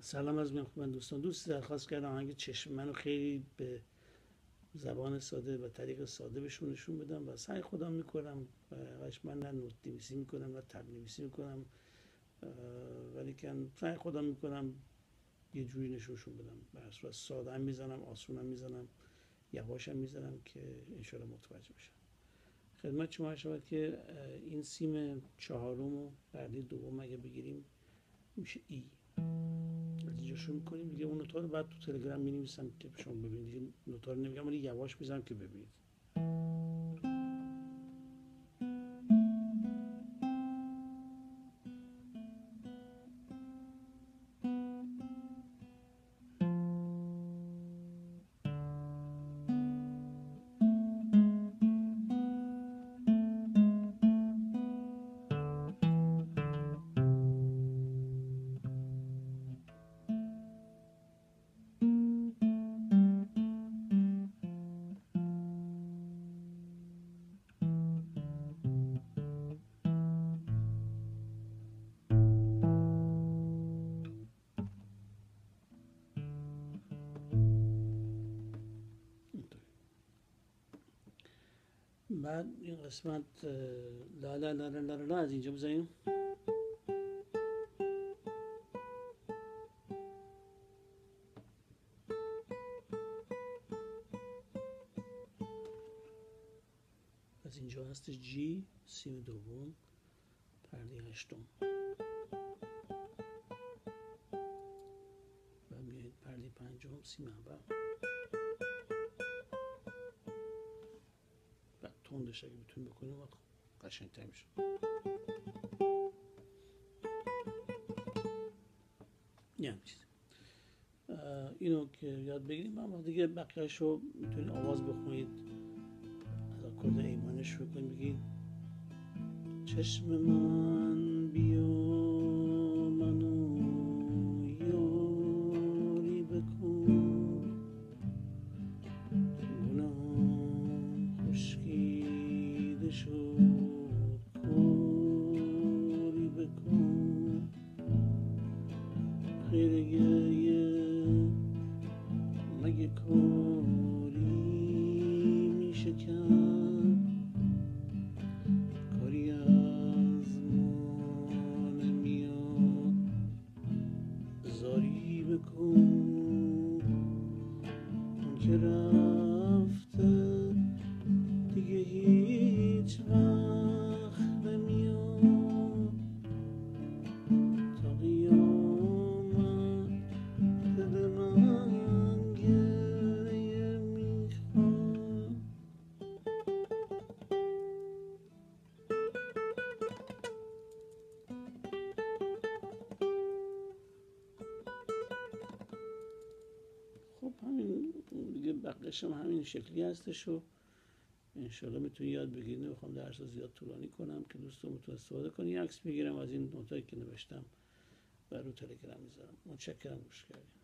سلام از من دوستان. دوستی درخواست کردم آهنگ چشم منو خیلی به زبان ساده و طریق ساده بهشون نشون بدم و سعی خودم میکنم من نه نوت نویسی میکنم نه تب نویسی میکنم، ولی که سعی خودم میکنم یه جوری نشونشون بدم. به صورت ساده هم میزنم، آسون هم میزنم، یواش هم میزنم که انشالله متوجه بشن. خدمت شما شود که این سیم چهارم و پرده دوم اگه بگیریم میشه ای. از اینجا شروع میکنیم دیگه. اون نوتا رو بعد تو تلگرام مینویسم که شما ببینید دیگه. نوتا رو نمیگم ولی یواش میزنم که ببینید. بعد این قسمت لا لا لا لا لا لا از اینجا بزنیم. از اینجا هستش جی، سیم دوم، پرده هشتم. و میایید پرده پنجم، سیم اول. بعد تندش اگه بتونیم بکنیم وقت قشنگ‌تر میشه. یه همین چیز. اینو که یاد بگیریم، اما دیگه بقیه‌شو میتونید آواز بخونید. از آکورد ایمانش شروع کنید، بگید چشم من بیا منو یاری بکن، گناهم خشکیده شد کاری بکن، خیره گریه مگه کاری میشه کرد، کاری از ما نمیاد زاری بکن، اون که رفته دیگه هیچ وقت نمیاد، تا قیامت دل من گریه میخواد. خب همین دیگه، بقیه‌ش هم همین شکلی هستش و انشالله میتونی یاد بگیرید. نمیخوام درس رو زیاد طولانی کنم که دوستان میتونن استفاده کنی. یه عکس میگیرم از این نوتایی که نوشتم و رو تلگرام میذارم. متشکرم، گوش کردید.